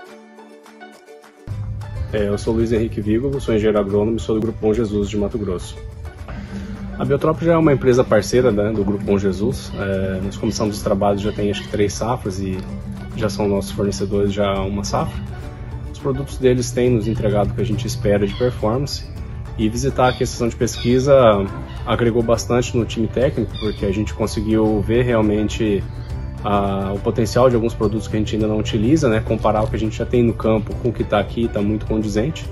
Eu sou Luiz Henrique Vígolo, sou engenheiro agrônomo e sou do Grupo Bom Jesus de Mato Grosso. A Biotrop já é uma empresa parceira, né, do Grupo Bom Jesus. Nós começamos os trabalhos já tem acho que 3 safras e já são nossos fornecedores já há uma safra. Os produtos deles têm nos entregado o que a gente espera de performance, e visitar aqui a estação de pesquisa agregou bastante no time técnico, porque a gente conseguiu ver realmente o potencial de alguns produtos que a gente ainda não utiliza, né? Comparar o que a gente já tem no campo com o que está aqui, está muito condizente,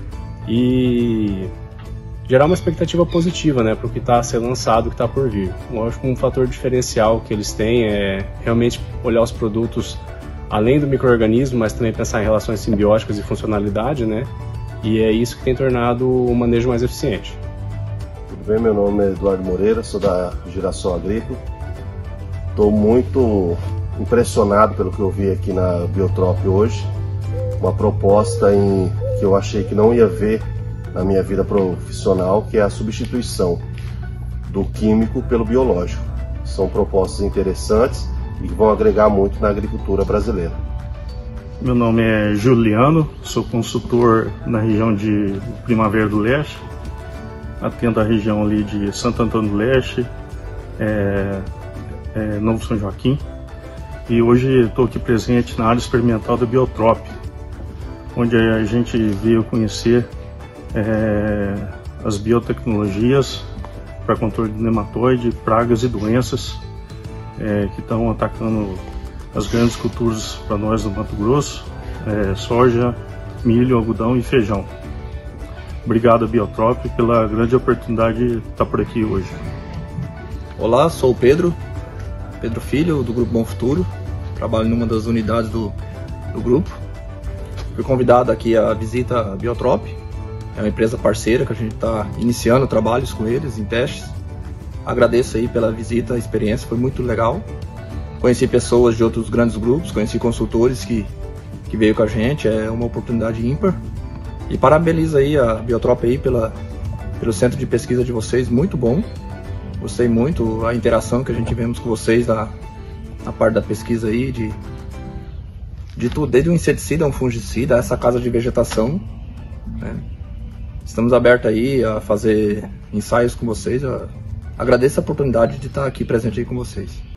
e gerar uma expectativa positiva, né, para o que está a ser lançado, o que está por vir. Lógico, um fator diferencial que eles têm é realmente olhar os produtos além do micro-organismo, mas também pensar em relações simbióticas e funcionalidade, né? E é isso que tem tornado o manejo mais eficiente. Tudo bem, meu nome é Eduardo Moreira, sou da Girassol Agrícola. Estou muito impressionado pelo que eu vi aqui na Biotrop hoje. Uma proposta que eu achei que não ia ver na minha vida profissional, que é a substituição do químico pelo biológico. São propostas interessantes e que vão agregar muito na agricultura brasileira. Meu nome é Juliano, sou consultor na região de Primavera do Leste, atendo a região ali de Santo Antônio do Leste, Novo São Joaquim, e hoje estou aqui presente na área experimental da Biotrop, onde a gente veio conhecer as biotecnologias para controle de nematóide, pragas e doenças que estão atacando as grandes culturas para nós do Mato Grosso, soja, milho, algodão e feijão. Obrigado, Biotrop, pela grande oportunidade de estar por aqui hoje. Olá, sou o Pedro Filho, do Grupo Bom Futuro, trabalho numa das unidades do grupo. Fui convidado aqui à visita à Biotrop, é uma empresa parceira que a gente está iniciando trabalhos com eles em testes. Agradeço aí pela visita, a experiência foi muito legal. Conheci pessoas de outros grandes grupos, conheci consultores que veio com a gente, é uma oportunidade ímpar. E parabenizo aí a Biotrop aí pelo centro de pesquisa de vocês, muito bom. Gostei muito a interação que a gente tivemos com vocês na parte da pesquisa aí, de tudo, desde um inseticida a um fungicida, essa casa de vegetação, né? Estamos abertos aí a fazer ensaios com vocês. Agradeço a oportunidade de estar aqui presente aí com vocês.